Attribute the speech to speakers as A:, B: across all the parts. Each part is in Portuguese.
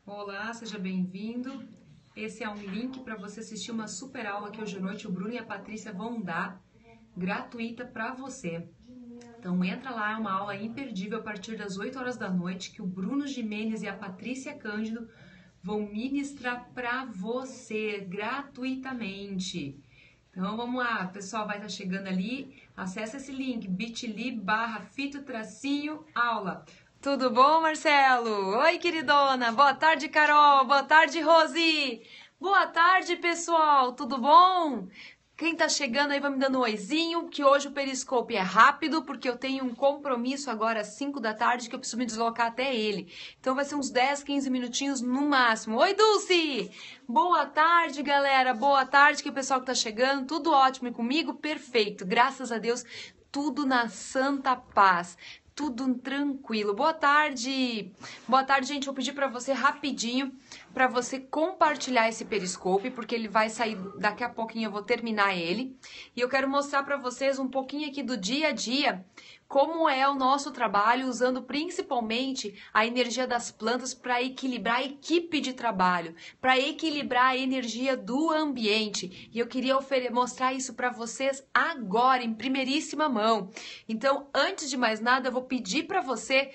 A: Olá, seja bem-vindo. Esse é um link para você assistir uma super aula que hoje à noite o Bruno e a Patrícia vão dar, gratuita para você. Então entra lá, é uma aula imperdível a partir das 8 horas da noite que o Bruno Gimenez e a Patrícia Cândido vão ministrar para você gratuitamente. Então vamos lá, o pessoal vai estar chegando ali, acessa esse link bit.ly/fito-aula. Tudo bom, Marcelo? Oi, queridona. Boa tarde, Carol. Boa tarde, Rose. Boa tarde, pessoal. Tudo bom? Quem tá chegando aí vai me dando um oizinho, que hoje o Periscope é rápido, porque eu tenho um compromisso agora às 5 da tarde que eu preciso me deslocar até ele. Então vai ser uns 10, 15 minutinhos no máximo. Oi, Dulce! Boa tarde, galera. Boa tarde, que o pessoal que tá chegando. Tudo ótimo e comigo? Perfeito. Graças a Deus, tudo na santa paz. Tudo tranquilo. Boa tarde! Boa tarde, gente. Vou pedir para você rapidinho, para você compartilhar esse Periscope, porque ele vai sair daqui a pouquinho, eu vou terminar ele. E eu quero mostrar para vocês um pouquinho aqui do dia a dia, como é o nosso trabalho, usando principalmente a energia das plantas para equilibrar a equipe de trabalho, para equilibrar a energia do ambiente. E eu queria mostrar isso para vocês agora, em primeiríssima mão. Então, antes de mais nada, eu vou pedir para você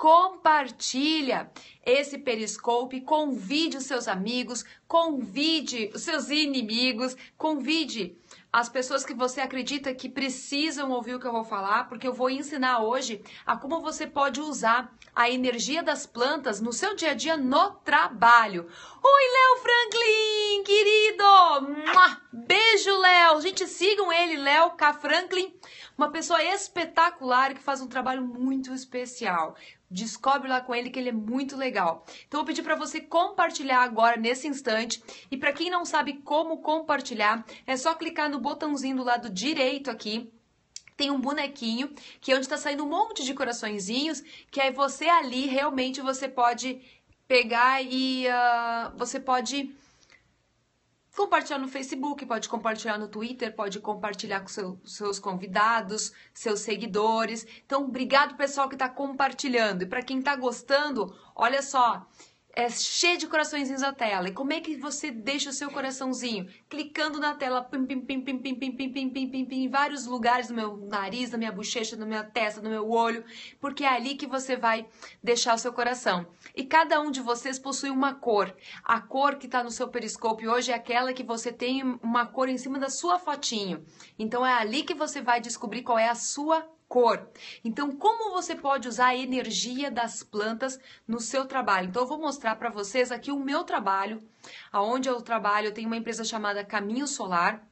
A: compartilha esse Periscope, convide os seus amigos, convide os seus inimigos, convide as pessoas que você acredita que precisam ouvir o que eu vou falar, porque eu vou ensinar hoje a como você pode usar a energia das plantas no seu dia a dia no trabalho. Oi, Léo Franklin, querido! Beijo, Léo! Gente, sigam ele, Léo K. Franklin, uma pessoa espetacular que faz um trabalho muito especial. Descobre lá com ele que ele é muito legal. Então, eu vou pedir para você compartilhar agora, nesse instante. E para quem não sabe como compartilhar, é só clicar no botãozinho do lado direito aqui. Tem um bonequinho, que é onde está saindo um monte de coraçõezinhos, que aí você ali, realmente, você pode pegar e você pode compartilhar no Facebook, pode compartilhar no Twitter, pode compartilhar com seus convidados, seus seguidores. Então, obrigado pessoal que está compartilhando. E para quem está gostando, olha só, é cheio de coraçõezinhos na tela. E como é que você deixa o seu coraçãozinho? Clicando na tela, pim, pim, pim, pim, pim, pim, pim, pim, pim, pim, pim, em vários lugares do meu nariz, da minha bochecha, da minha testa, do meu olho, porque é ali que você vai deixar o seu coração. E cada um de vocês possui uma cor. A cor que está no seu Periscope hoje é aquela que você tem uma cor em cima da sua fotinho. Então é ali que você vai descobrir qual é a sua cor. Então, como você pode usar a energia das plantas no seu trabalho? Então, eu vou mostrar para vocês aqui o meu trabalho, aonde eu trabalho. Eu tenho uma empresa chamada Caminho Solar.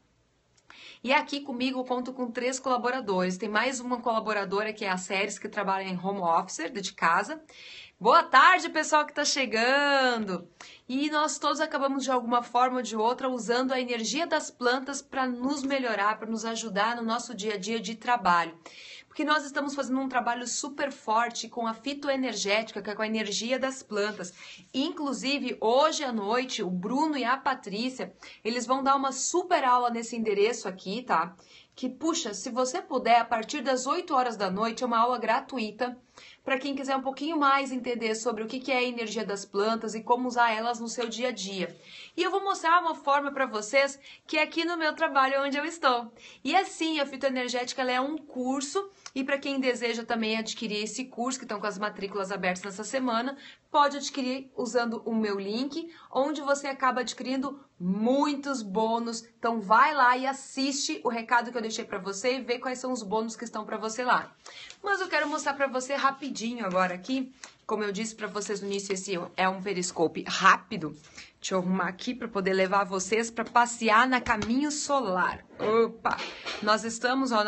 A: E aqui comigo eu conto com 3 colaboradores. Tem mais uma colaboradora que é a Séries, que trabalha em home office, de casa. Boa tarde, pessoal que está chegando! E nós todos acabamos de alguma forma ou de outra usando a energia das plantas para nos melhorar, para nos ajudar no nosso dia a dia de trabalho. Porque nós estamos fazendo um trabalho super forte com a fitoenergética, que é com a energia das plantas. Inclusive, hoje à noite, o Bruno e a Patrícia, eles vão dar uma super aula nesse endereço aqui, tá? Que, puxa, se você puder, a partir das 8 horas da noite, é uma aula gratuita, para quem quiser um pouquinho mais entender sobre o que é a energia das plantas e como usar elas no seu dia a dia. E eu vou mostrar uma forma para vocês que é aqui no meu trabalho onde eu estou. E assim, a fitoenergética ela é um curso, e para quem deseja também adquirir esse curso, que estão com as matrículas abertas nessa semana, pode adquirir usando o meu link, onde você acaba adquirindo muitos bônus. Então vai lá e assiste o recado que eu deixei para você e vê quais são os bônus que estão para você lá. Mas eu quero mostrar para você rapidinho agora aqui, como eu disse para vocês no início, esse é um Periscope rápido. Deixa eu arrumar aqui para poder levar vocês para passear na Caminho Solar. Opa! Nós estamos ó,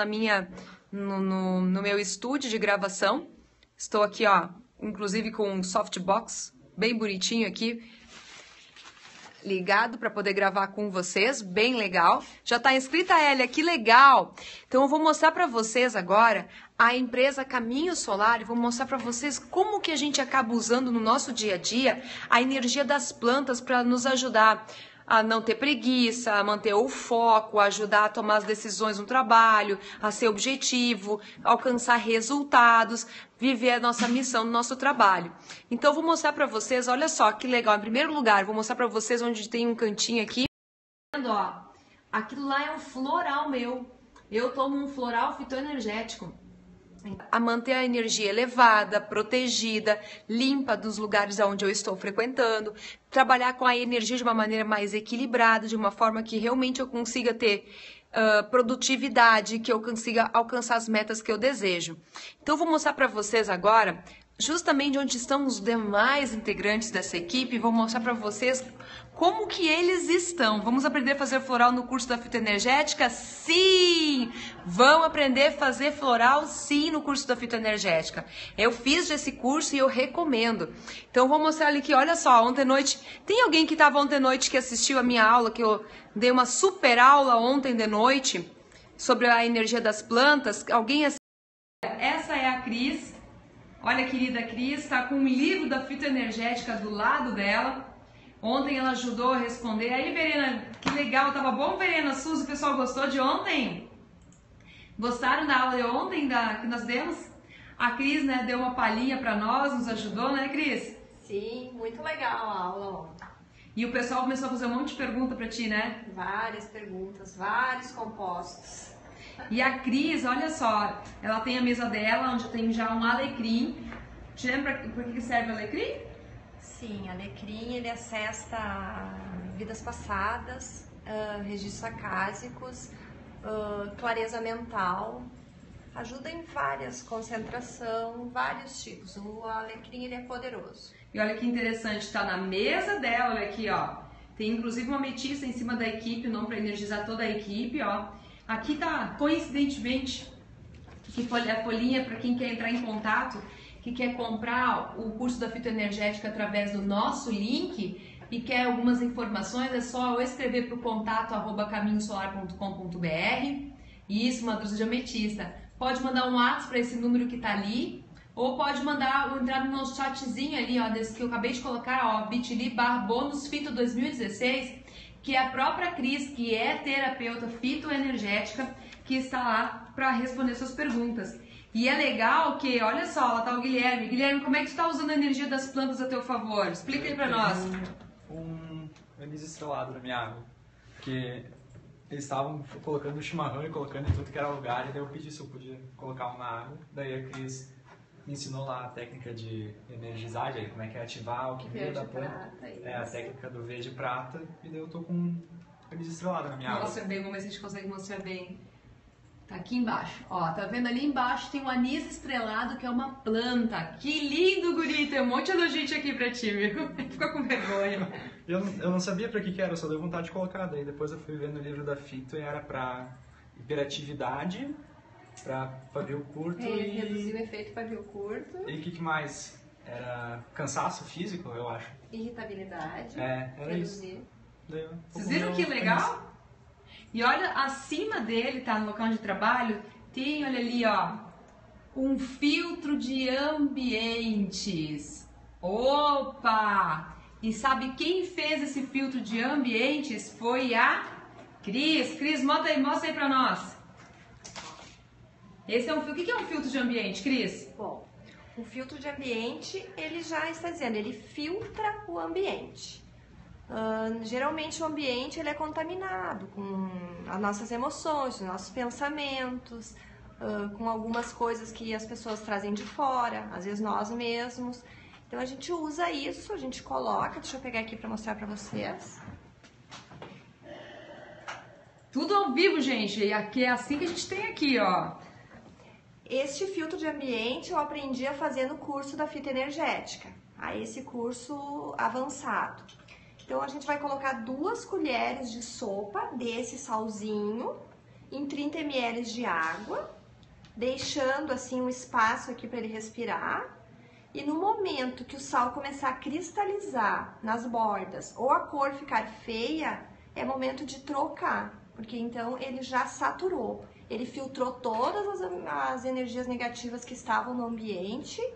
A: no meu estúdio de gravação. Estou aqui, ó, inclusive com um softbox bem bonitinho aqui, ligado para poder gravar com vocês, bem legal. Já tá inscrita a Elia, que legal! Então eu vou mostrar para vocês agora a empresa Caminho Solar e vou mostrar para vocês como que a gente acaba usando no nosso dia a dia a energia das plantas para nos ajudar a não ter preguiça, a manter o foco, a ajudar a tomar as decisões no trabalho, a ser objetivo, alcançar resultados, viver a nossa missão no nosso trabalho. Então, eu vou mostrar para vocês, olha só que legal. Em primeiro lugar, vou mostrar para vocês onde tem um cantinho aqui. Ó, aquilo lá é um floral meu. Eu tomo um floral fitoenergético. A manter a energia elevada, protegida, limpa dos lugares onde eu estou frequentando, trabalhar com a energia de uma maneira mais equilibrada, de uma forma que realmente eu consiga ter produtividade, que eu consiga alcançar as metas que eu desejo. Então, eu vou mostrar para vocês agora justamente onde estão os demais integrantes dessa equipe, vou mostrar para vocês como que eles estão. Vamos aprender a fazer floral no curso da fitoenergética? Sim! Vão aprender a fazer floral? Sim, no curso da fitoenergética. Eu fiz esse curso e eu recomendo. Então, vou mostrar ali que, olha só, ontem à noite... Tem alguém que estava ontem à noite que assistiu a minha aula, que eu dei uma super aula ontem de noite sobre a energia das plantas? Alguém assistiu? Essa é a Cris. Olha, a querida Cris, está com um livro da fitoenergética do lado dela. Ontem ela ajudou a responder. Aí, Verena, que legal, tava bom, Verena, Suzy, o pessoal gostou de ontem? Gostaram da aula de ontem que nós demos? A Cris, né, deu uma palhinha para nós, nos ajudou, né, Cris?
B: Sim, muito legal a aula ontem.
A: E o pessoal começou a fazer um monte de pergunta para ti, né?
B: Várias perguntas, vários compostos.
A: E a Cris, olha só, ela tem a mesa dela, onde tem já um alecrim. Te lembra por que serve o alecrim?
B: Sim, alecrim, ele acessa vidas passadas, registros acásicos, clareza mental, ajuda em várias, concentração, vários tipos. O alecrim, ele é poderoso.
A: E olha que interessante, tá na mesa dela, olha aqui, ó. Tem inclusive uma ametista em cima da equipe, não para energizar toda a equipe, ó. Aqui tá, coincidentemente, que a folhinha para quem quer entrar em contato, que quer comprar o curso da fitoenergética através do nosso link e quer algumas informações, é só escrever para o contato@caminhosolar.com.br. Isso, uma dúzia de ametista. Pode mandar um WhatsApp para esse número que tá ali, ou pode entrar no nosso chatzinho ali, ó, desse que eu acabei de colocar, ó, bit.ly/bonusfito 2016, que é a própria Cris, que é terapeuta fitoenergética, que está lá para responder suas perguntas. E é legal que, olha só, lá tá o Guilherme. Guilherme, como é que tu tá usando a energia das plantas a teu favor? Explica aí para nós.
C: Um anis estrelado na minha água, porque eles estavam colocando o chimarrão e colocando em tudo que era lugar, e daí eu pedi se eu podia colocar um na água. Daí a Cris me ensinou lá a técnica de energizar, de como é que é ativar o químico da planta. É a técnica do verde prata, e daí eu tô com um anis estrelado na minha água.
A: Mostra bem, vamos ver se a gente consegue mostrar bem. Tá aqui embaixo, ó, tá vendo ali embaixo tem um anis estrelado que é uma planta. Que lindo, guri, tem um monte de elogio aqui pra ti, viu? Ficou com vergonha.
C: Eu não sabia pra que era, eu só dei vontade de colocar. Daí depois eu fui ver no livro da Fito e era pra hiperatividade, pra pavio curto e...
B: reduzir o efeito pavio curto.
C: E o que mais? Era cansaço físico, eu acho.
B: Irritabilidade.
C: É, era
B: reduzir.
C: Isso.
A: Vocês viram que legal? E olha, acima dele, tá, no local de trabalho, tem, olha ali, ó, um filtro de ambientes. Opa! E sabe quem fez esse filtro de ambientes? Foi a Cris. Cris, mostra aí pra nós. Esse é um filtro. O que é um filtro de ambiente, Cris?
B: Bom, o filtro de ambiente, ele já está dizendo, ele filtra o ambiente. Geralmente o ambiente ele é contaminado com as nossas emoções, os nossos pensamentos, com algumas coisas que as pessoas trazem de fora, às vezes nós mesmos. Então a gente usa isso, a gente coloca, deixa eu pegar aqui para mostrar para vocês.
A: Tudo ao vivo, gente, e aqui é assim que a gente tem aqui, ó.
B: Este filtro de ambiente eu aprendi a fazer no curso da fitoenergética, a esse curso avançado. Então, a gente vai colocar 2 colheres de sopa desse salzinho em 30 ml de água, deixando assim um espaço aqui para ele respirar. E no momento que o sal começar a cristalizar nas bordas ou a cor ficar feia, é momento de trocar, porque então ele já saturou. Ele filtrou todas as energias negativas que estavam no ambiente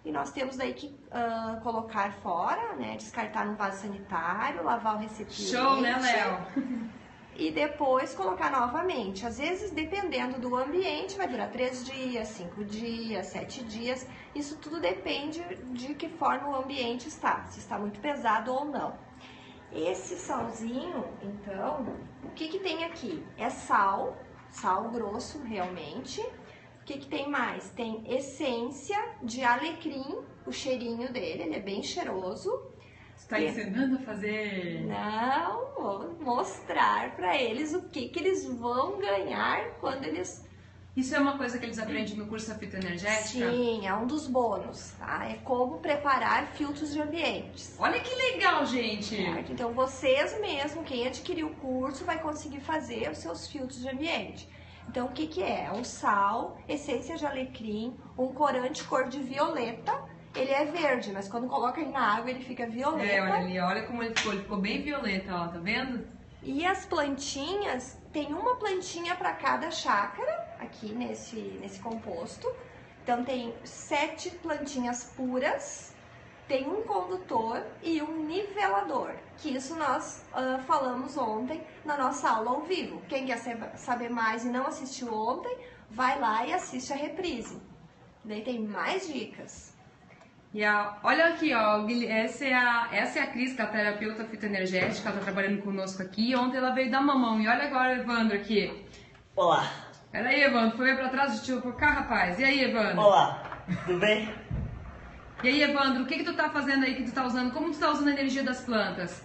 B: e nós temos daí que colocar fora, né? Descartar num vaso sanitário, lavar o recipiente.
A: Show, né, Léo?
B: E depois colocar novamente. Às vezes, dependendo do ambiente, vai durar 3 dias, 5 dias, 7 dias. Isso tudo depende de que forma o ambiente está, se está muito pesado ou não. Esse salzinho, então, o que tem aqui? É sal grosso realmente. O que tem mais? Tem essência de alecrim, o cheirinho dele, ele é bem cheiroso.
A: Você tá ensinando a fazer?
B: Não, vou mostrar para eles o que eles vão ganhar quando eles...
A: Isso é uma coisa que eles aprendem no curso da fitoenergética?
B: Sim, é um dos bônus, tá? É como preparar filtros de ambientes.
A: Olha que legal, gente!
B: Certo? Então, vocês mesmo, quem adquirir o curso, vai conseguir fazer os seus filtros de ambiente. Então, o que é? É um sal, essência de alecrim, um corante cor de violeta. Ele é verde, mas quando coloca ele na água, ele fica violeta.
A: É, olha ali, olha como ele ficou bem violeta, ó, tá vendo?
B: E as plantinhas, tem uma plantinha para cada chácara, aqui nesse composto. Então, tem 7 plantinhas puras, tem um condutor e um nivelador, que isso nós falamos ontem na nossa aula ao vivo. Quem quer saber mais e não assistiu ontem, vai lá e assiste a reprise. Daí tem mais dicas.
A: E olha aqui, ó, essa é a Cris, que é a terapeuta fitoenergética, ela tá trabalhando conosco aqui. Ontem ela veio dar mamão. E olha agora o Evandro aqui.
D: Olá.
A: Pera aí, Evandro, foi pra trás, deixa eu por cá, rapaz. E aí, Evandro?
D: Olá, tudo bem?
A: E aí, Evandro, o que tu tá fazendo aí, que tu tá usando? Como tu tá usando a energia das plantas?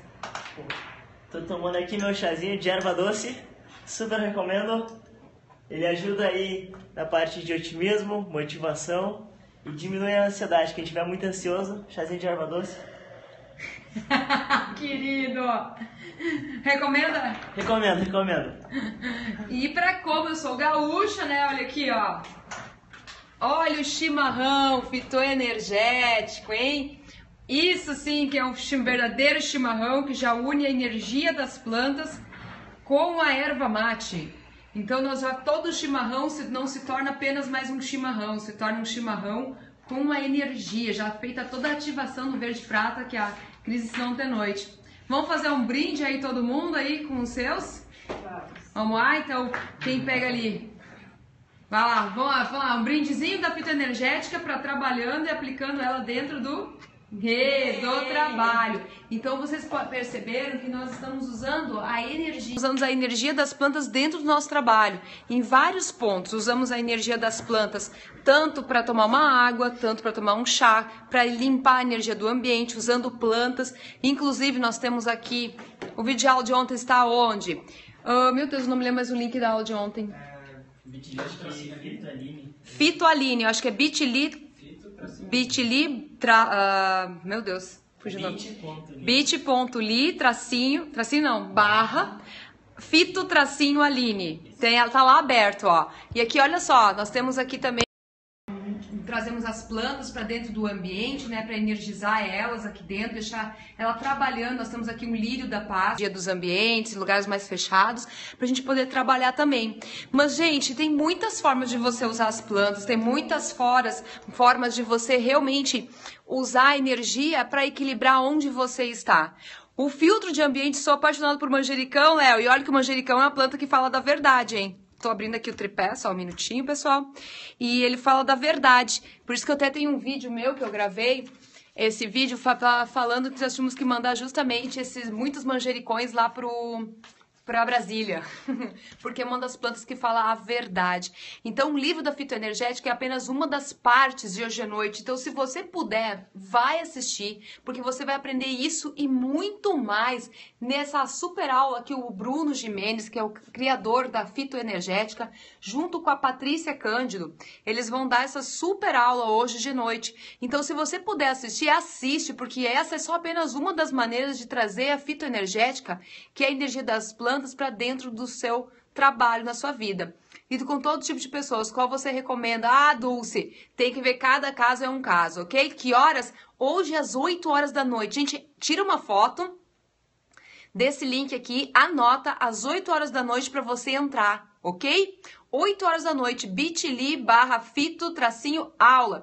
D: Tô tomando aqui meu chazinho de erva doce, super recomendo. Ele ajuda aí na parte de otimismo, motivação e diminui a ansiedade. Quem estiver muito ansioso, chazinho de erva doce.
A: Querido! Recomenda?
D: Recomendo.
A: E pra como eu sou gaúcha, né? Olha aqui, ó. Olha o chimarrão fitoenergético, hein? Isso sim que é um verdadeiro chimarrão que já une a energia das plantas com a erva mate. Então todo chimarrão não se torna apenas mais um chimarrão, se torna um chimarrão com a energia, já feita toda a ativação do verde prata que a Cris ensinou ontem à noite. Vamos fazer um brinde aí todo mundo aí com os seus? Vamos lá, então quem pega ali? Vai lá, vamos lá, um brindezinho da fitoenergética para trabalhando e aplicando ela dentro do trabalho. Então vocês perceberam que nós estamos usando a energia das plantas dentro do nosso trabalho, em vários pontos. Usamos a energia das plantas tanto para tomar uma água, tanto para tomar um chá, para limpar a energia do ambiente, usando plantas. Inclusive nós temos aqui, o vídeo de aula de ontem está onde? Meu Deus, não me lembro mais o link da aula de ontem. Fitoaline, eu acho que é bit.ly, meu Deus, fugiu o nome. bit.ly, barra, fito-aline. Tá lá aberto, ó. E aqui, olha só, nós temos aqui também, trazemos as plantas para dentro do ambiente, né, para energizar elas aqui dentro, deixar ela trabalhando. Nós temos aqui um lírio da paz, dia dos ambientes, lugares mais fechados, para a gente poder trabalhar também. Mas, gente, tem muitas formas de você usar as plantas, tem muitas formas de você realmente usar a energia para equilibrar onde você está. O filtro de ambiente, sou apaixonado por manjericão, Léo, e olha que o manjericão é uma planta que fala da verdade, hein? Tô abrindo aqui o tripé, só um minutinho, pessoal. E ele fala da verdade. Por isso que eu até tenho um vídeo meu que eu gravei. Esse vídeo falando que nós tínhamos que mandar justamente muitos manjericões lá para Brasília, porque é uma das plantas que fala a verdade. Então, o livro da fitoenergética é apenas uma das partes de hoje à noite. Então, se você puder, vai assistir, porque você vai aprender isso e muito mais nessa super aula que o Bruno Gimenez, que é o criador da fitoenergética, junto com a Patrícia Cândido, eles vão dar essa super aula hoje de noite. Então, se você puder assistir, assiste, porque essa é só apenas uma das maneiras de trazer a fitoenergética, que é a energia das plantas, para dentro do seu trabalho, na sua vida. E com todo tipo de pessoas, qual você recomenda? Ah, Dulce, tem que ver, cada caso é um caso, ok? Que horas? Hoje às 8 horas da noite. Gente, tira uma foto desse link aqui, anota às 8 horas da noite para você entrar, ok? 8 horas da noite, bit.ly barra fito-aula.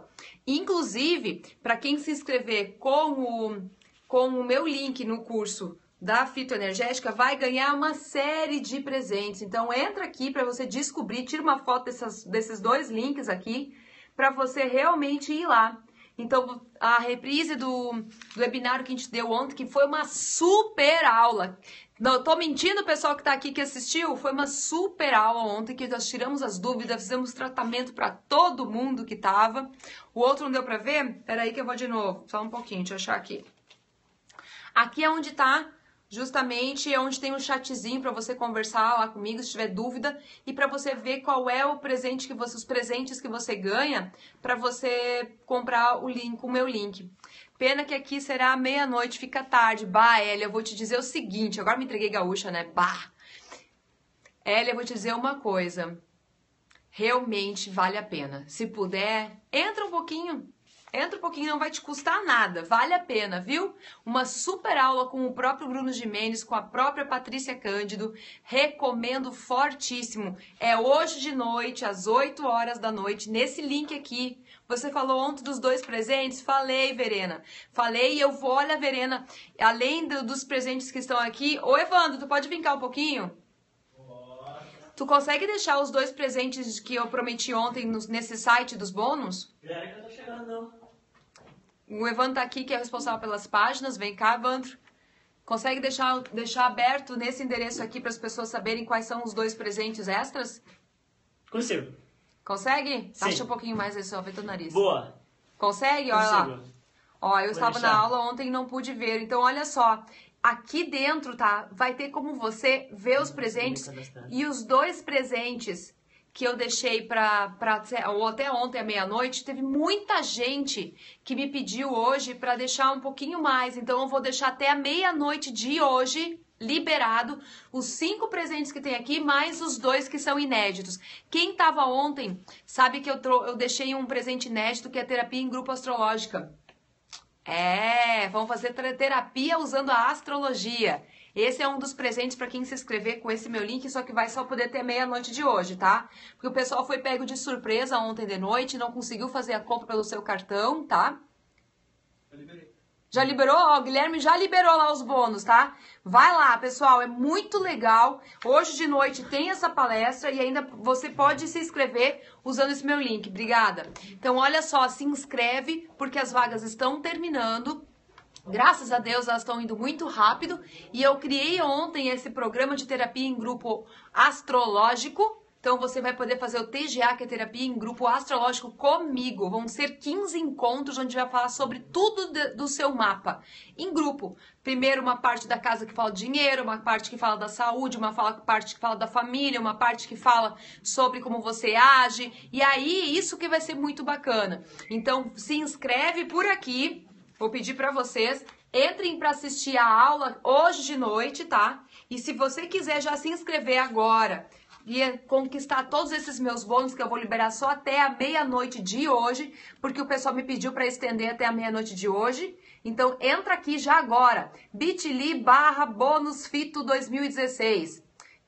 A: Inclusive, para quem se inscrever com o meu link no curso da fitoenergética, vai ganhar uma série de presentes. Então, entra aqui para você descobrir, tira uma foto desses 2 links aqui, para você realmente ir lá. Então, a reprise do webinário que a gente deu ontem, que foi uma super aula. Não, tô mentindo, pessoal que tá aqui que assistiu, foi uma super aula ontem, que nós tiramos as dúvidas, fizemos tratamento para todo mundo que tava. O outro não deu para ver? Peraí que eu vou de novo, só um pouquinho, deixa eu achar aqui. Aqui é onde tá, justamente, é onde tem um chatzinho para você conversar lá comigo, se tiver dúvida, e para você ver qual é o presente os presentes que você ganha, para você comprar o meu link. Pena que aqui será meia-noite, fica tarde. Bah, Elia, eu vou te dizer o seguinte, agora me entreguei gaúcha, né? Bah! Elia, eu vou te dizer uma coisa, realmente vale a pena. Se puder, entra um pouquinho, não vai te custar nada, vale a pena, viu? Uma super aula com o próprio Bruno Gimenez, com a própria Patrícia Cândido, recomendo fortíssimo. É hoje de noite, às 8 horas da noite, nesse link aqui. Você falou ontem dos 2 presentes? Falei, Verena. Falei e eu vou, olha, Verena, além dos presentes que estão aqui... Ô, Evandro, tu pode vir cá um pouquinho? Tu consegue deixar os 2 presentes que eu prometi ontem nesse site dos bônus?
D: Espera que eu tô chegando, não.
A: O Evandro tá aqui, que é responsável pelas páginas. Vem cá, Evandro. Consegue deixar aberto nesse endereço aqui para as pessoas saberem quais são os 2 presentes extras?
D: Consigo.
A: Consegue?
D: Sim.
A: Baixa um pouquinho mais esse, ó, feito o nariz.
D: Boa.
A: Consegue? Olha lá.
D: Consigo.
A: Ó, eu
D: Vou
A: estava
D: deixar.
A: na aula ontem e não pude ver. Então, olha só. Aqui dentro, tá? Vai ter como você ver os presentes. E os 2 presentes que eu deixei ou até ontem à meia-noite, teve muita gente que me pediu hoje para deixar um pouquinho mais. Então, eu vou deixar até a meia-noite de hoje liberado os 5 presentes que tem aqui, mais os 2 que são inéditos. Quem estava ontem sabe que eu deixei um presente inédito, que é terapia em grupo astrológica. Vamos fazer terapia usando a astrologia. Esse é um dos presentes para quem se inscrever com esse meu link, só que vai só poder ter meia-noite de hoje, tá? Porque o pessoal foi pego de surpresa ontem de noite, não conseguiu fazer a compra pelo seu cartão, tá?
C: Eu liberei.
A: Já liberou? Ó, o Guilherme já liberou lá os bônus, tá? Vai lá, pessoal, é muito legal. Hoje de noite tem essa palestra e ainda você pode se inscrever usando esse meu link. Obrigada. Então, olha só, se inscreve porque as vagas estão terminando. Graças a Deus, elas estão indo muito rápido. E eu criei ontem esse programa de terapia em grupo astrológico. Então, você vai poder fazer o TGA, que é terapia em grupo astrológico, comigo. Vão ser 15 encontros onde vai falar sobre tudo do seu mapa. Em grupo. Primeiro, uma parte da casa que fala de dinheiro, uma parte que fala da saúde, uma parte que fala da família, uma parte que fala sobre como você age. E aí, isso que vai ser muito bacana. Então, se inscreve por aqui. Vou pedir para vocês, entrem para assistir a aula hoje de noite, tá? E se você quiser já se inscrever agora e conquistar todos esses meus bônus, que eu vou liberar só até a meia-noite de hoje, porque o pessoal me pediu para estender até a meia-noite de hoje. Então, entra aqui já agora, bit.ly/bonusfito 2016.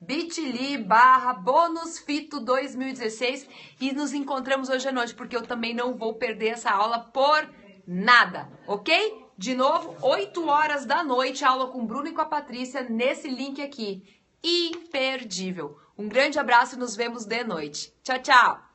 A: bit.ly/bonusfito 2016 e nos encontramos hoje à noite, porque eu também não vou perder essa aula por nada, ok? De novo, 8 horas da noite, aula com o Bruno e com a Patrícia nesse link aqui. Imperdível. Um grande abraço e nos vemos de noite. Tchau, tchau!